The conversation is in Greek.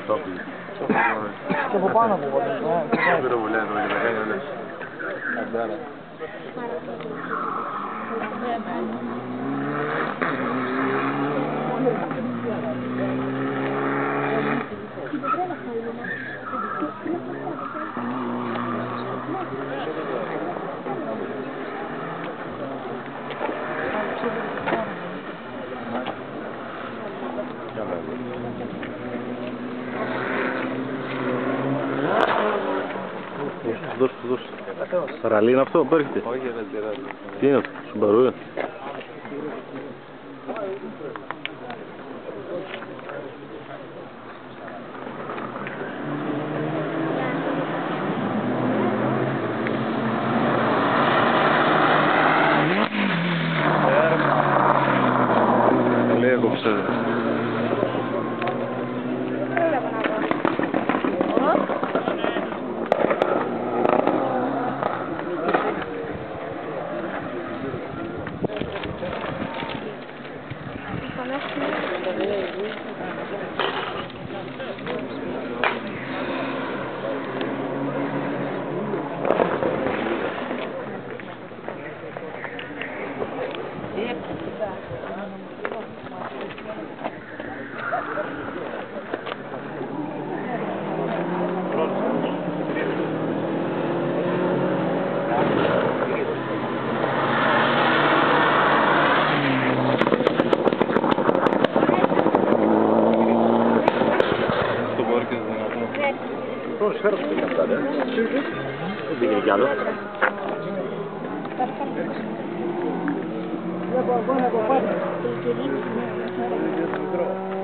Και από πάνω από πότε. Δεν πυροβολία εδώ και τα κάνει όλες. Αντάρα. Δώσε. Ραλί είναι αυτό που έρχεται. Όχι, δεν πειράζει. Τι είναι αυτό, Σουμπαρού. Λέει έκοψε. Πώς φέρω πήγε αυτά, δεν πήγαινε κι άλλο. Βλέπω αγώνα από πάνω.